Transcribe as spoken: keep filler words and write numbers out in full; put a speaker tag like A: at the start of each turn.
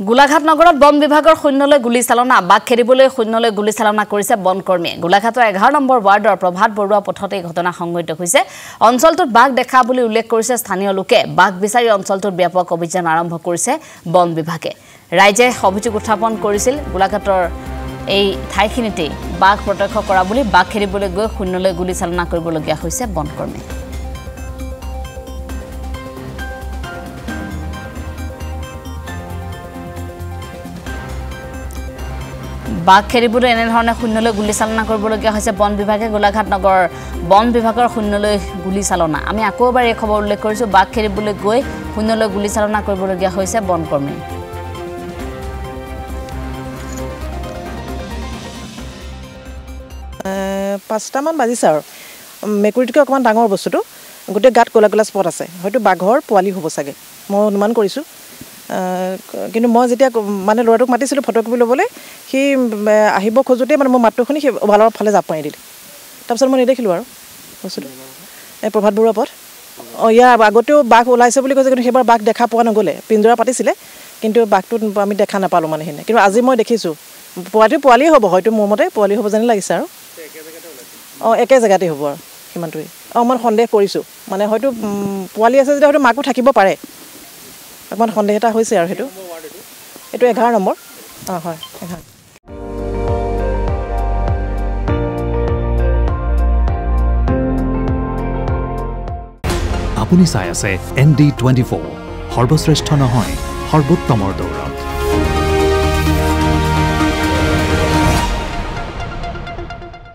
A: গোলাঘাট নগৰত বন বিভাগৰ সৈন্যলৈ গুলীচালনা বাঘ খেদিবলৈ সৈন্যলৈ গুলীচালনা কৰিছে বনকৰ্মীয়ে গোলাঘাটৰ এঘাৰ নম্বৰ ৱাৰ্ডৰ প্ৰভাত বৰুৱা পথতে ঘটনা সংঘটিত হৈছে অঞ্চলটোত বাঘ দেখা বুলি উল্লেখ কৰিছে স্থানীয় লোকে বাঘ বিচাৰি অঞ্চলটোত ব্যাপক অভিযান আৰম্ভ কৰিছে বন বিভাগে ৰাইজে অভিযোগ উত্থাপন কৰিছিল গোলাঘাটৰ এই ঠাইখিনিতে বাঘ প্ৰত্যক্ষ কৰা বুলি বাঘ খেদিবলৈ গৈ সৈন্যলৈ গুলীচালনা কৰিবলগীয়া হৈছে বনকৰ্মী বাঘ খেদিবলৈ এনে ধৰণে শূন্যলৈ গুলীচালনা কৰিবলগীয়া হৈছে বন বিভাগে গোলাঘাট নগৰ বন বিভাগৰ শূন্যলৈ গুলীচালনা আমি আকৌ এবাৰ এই খবৰ উল্লেখ কৰিছো বাঘ খেদিবলৈ গৈ শূন্যলৈ গুলীচালনা কৰিবলগীয়া হৈছে বনকৰ্মী
B: পাঁচটা মান বাজিছে আৰু মেকুৰীটোকে অকমান ডাঙৰ বস্তুটো গোটে গাত কোলা কোলা স্পট আছে হয়তো বাঘৰ পোৱালি হ'ব চাগে মই অনুমান কৰিছো কিন্তু মই যেতিয়া মানে লৰাটোক মাতিছিলো ফটো কপি লবলৈ সি আহিব খোজোতে মানে মই মাতটো শুনি সি ভালৰ ফালে জাপ মাৰি দিলে তাৰপিছত মই নেদেখিলো আৰু বস্তুটো এই প্ৰভাত বৰুৱা পথ অ ইয়াৰ আগতেও বাঘ ওলাইছে বুলি কৈছে কিন্তু সেইবাৰ বাঘ দেখা পোৱা নগলে পিঞ্জৰা পাতিছিলে কিন্তু বাঘটো আমি দেখা নাপালো মানে হেনে কিন্তু আজি মই দেখিছো পোৱালি পোৱালি হ'ব হয়তো মোৰ মতে পোৱালি হ'ব যেন লাগিছে আৰু অ একে জেগাতে হ'ব আৰু সিমানটোৱে অ মই সন্দেহ কৰিছো মানে হয়তো পোৱালি আছে যদি হয়তো মাকো থাকিব পাৰে অকমান সন্দেহ এটা হৈছে আৰু হেতু এটো এঘাৰ নম্বৰ অ হয় এঘাৰ
C: আপুনি চাই আছে এন ডি টুৱেণ্টি ফ'ৰ সৰ্বশ্ৰেষ্ঠ নহয় সৰ্বোত্তমৰ দৌৰ